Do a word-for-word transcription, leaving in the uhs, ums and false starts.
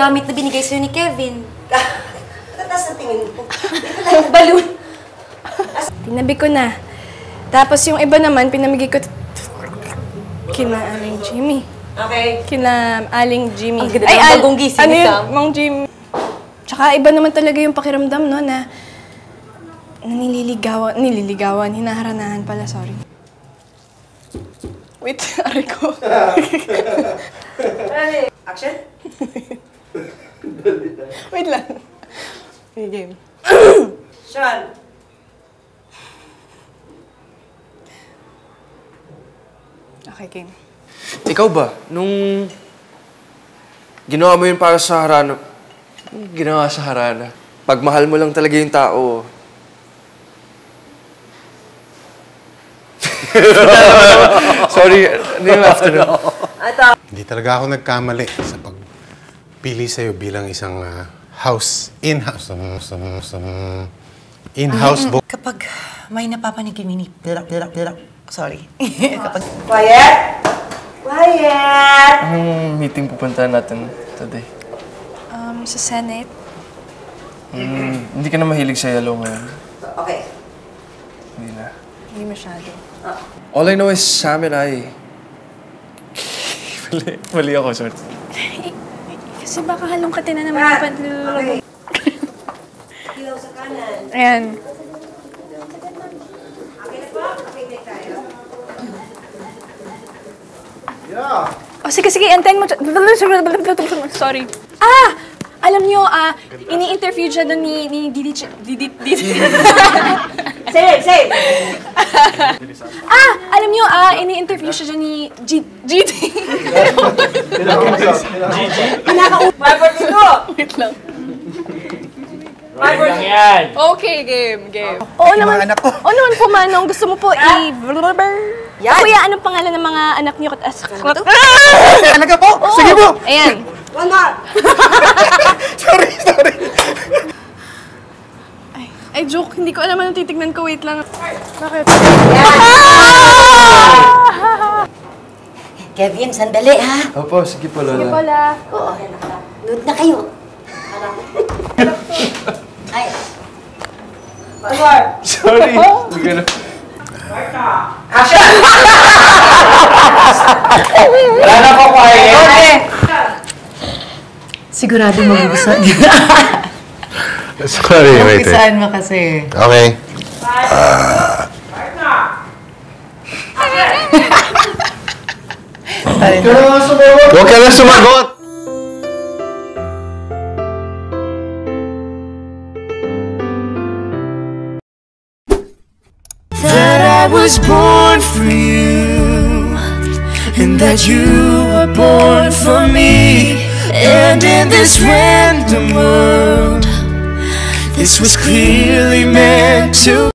gamit na binigay sa'yo ni Kevin. Tatas na tingin mo. Balloon. Tinabi ko na. Tapos yung iba naman, pinamigay ko kina Aling Jimmy. Okay. Kina Aling Jimmy. Ang ganda ng bagong gising ano ni yun, Sam. Mang Jimmy. Tsaka iba naman talaga yung pakiramdam, no, na nililigawan, nililigawan, hinaharanahan pala, sorry. Wait, ari ko. Action? Wait lang. May game. Sean. Okay, game. Ikaw ba, nung ginawa mo yun para sa Harana, ginawa sa Harana, pagmahal mo lang talaga yung tao. Sorry, ano yung afternoon? Hindi talaga ako nagkamali sa pagpili sa'yo bilang isang uh, house, in-house, um, um, um, in-house book. Kapag may napapanig kami ni... Sorry. Kapag... Quiet! Quiet! Anong meeting pupuntahan natin today? Um, sa Senate. Hmm, hindi ka na mahilig sa yellow ngayon. Okay. Hindi na. Hindi masyado. All I know is Sam and I... mali, mali ako, sorry. Kasi baka halongkatin na naman yung panlulog. Okay. Ilaw sa kanan. Ayan. Okay na po? Okay na tayo. O, sige, sige, antayin mo. Sorry. Ah! Alam niyo, ah, ini-interview siya doon ni, ni Didi... Didi... Didi... Save! Save! ah! Alam niyo, ah, ini-interview siya dyan ni G... G D. five forty-two! Wait lang. five forty-two! yan! Okay, game, game. Oo naman, anak ko. oo naman po, Manong. Gusto mo po i... Yan! Kuya, anong pangalan ng mga anak niyo? Talaga po? Oo. Sige po! Ayan. One more! Sorry, sorry. Ay, ay, joke. Hindi ko alam anong titignan ko. Wait lang. Bakit? Kevin, sandali ha? Opo, sige po, Lola. Sige pala. Oo. Nood na kayo. Ay. One more! Sorry. Hindi ka na... Action! Wala na po quiet! Okay! Sigurado magugustuhan niya. Sorry, wait, wait. Magugustuhan mo kasi. Okay. Huwag ka na sumagot! That I was born for you, and that you were born for me. And in this random world, this was clearly meant to